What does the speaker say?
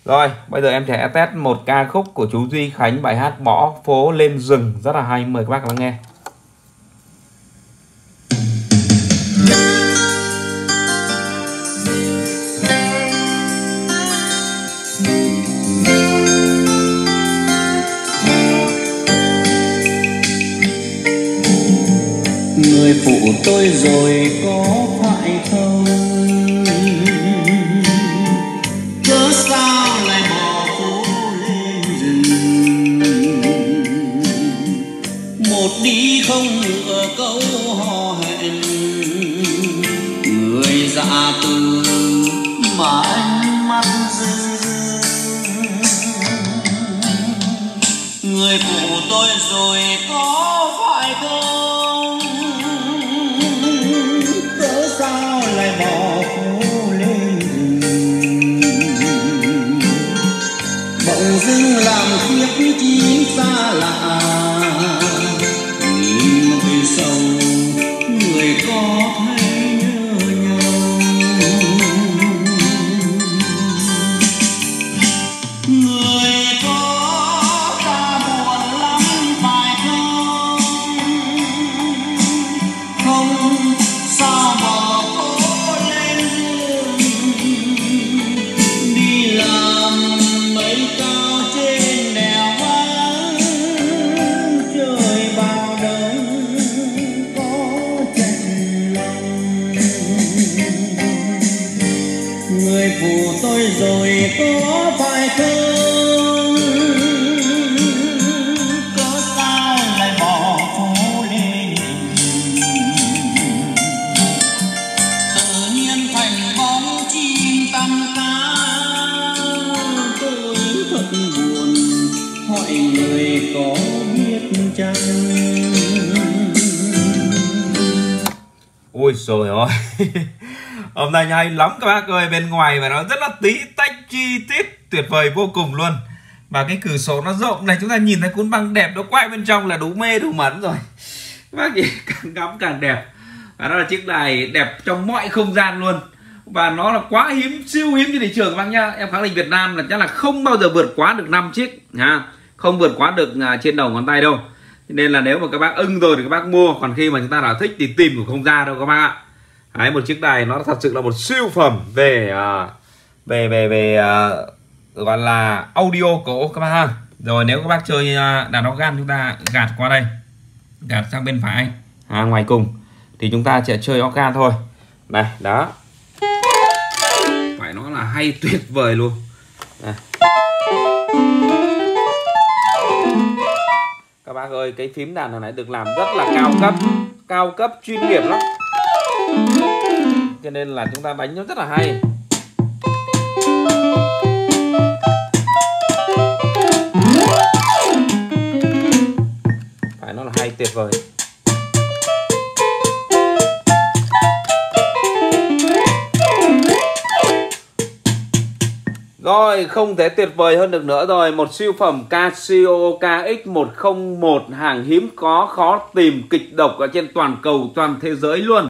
Rồi, bây giờ em sẽ test một ca khúc của chú Duy Khánh, bài hát Bỏ Phố Lên Rừng, rất là hay, mời các bác lắng nghe. Người phụ tôi rồi có phải không? Cớ sao lại bỏ phố lên rừng? Một đi không nửa câu hò hẹn, người dạ từ mà ánh mắt rưng. Người phụ tôi rồi có phải không? Cớ sao lại bỏ phố lên rừng? Bỗng dưng làm tiếc chi xa lạ, nhìn về sau người có thấy nhớ nhau. Người có ta buồn lắm phải không? Không sao bỏ phố lên rừng, đi làm mấy cao trên đèo vắng, trời bao đông có chạnh lòng. Người phụ tôi rồi có phải không? Cớ sao lại bỏ phố lên rừng? Tự nhiên thành bóng chim tăm cá, tôi thật buồn, hỏi người có biết chăng? Ui trời ơi. Hôm nay hay lắm các bác ơi, bên ngoài và nó rất là tí tách chi tiết tuyệt vời vô cùng luôn. Và cái cửa sổ nó rộng này, chúng ta nhìn thấy cuốn băng đẹp nó quay bên trong là đủ mê đủ mẩn rồi. Các bác nhìn càng ngắm càng đẹp. Và nó là chiếc đài đẹp trong mọi không gian luôn. Và nó là quá hiếm, siêu hiếm trên thị trường các bác nhá. Em khẳng định Việt Nam là chắc là không bao giờ vượt quá được 5 chiếc ha. Không vượt quá được trên đầu ngón tay đâu. Nên là nếu mà các bác ưng rồi thì các bác mua. Còn khi mà chúng ta đã thích thì tìm cũng không ra đâu các bác ạ. Đấy, một chiếc đài nó thật sự là một siêu phẩm về gọi là audio cổ các bác ha. Rồi nếu các bác chơi đàn organ, chúng ta gạt qua đây, gạt sang bên phải ngoài cùng thì chúng ta sẽ chơi organ thôi. Này, đó. Phải nói là hay tuyệt vời luôn. Đây. Các bác ơi, cái phím đàn này được làm rất là cao cấp chuyên nghiệp lắm. Cho nên là chúng ta đánh nó rất là hay. Phải nói là hay tuyệt vời. Rồi, không thể tuyệt vời hơn được nữa rồi. Một siêu phẩm Casio KX101, hàng hiếm có, khó tìm, kịch độc ở trên toàn cầu, toàn thế giới luôn.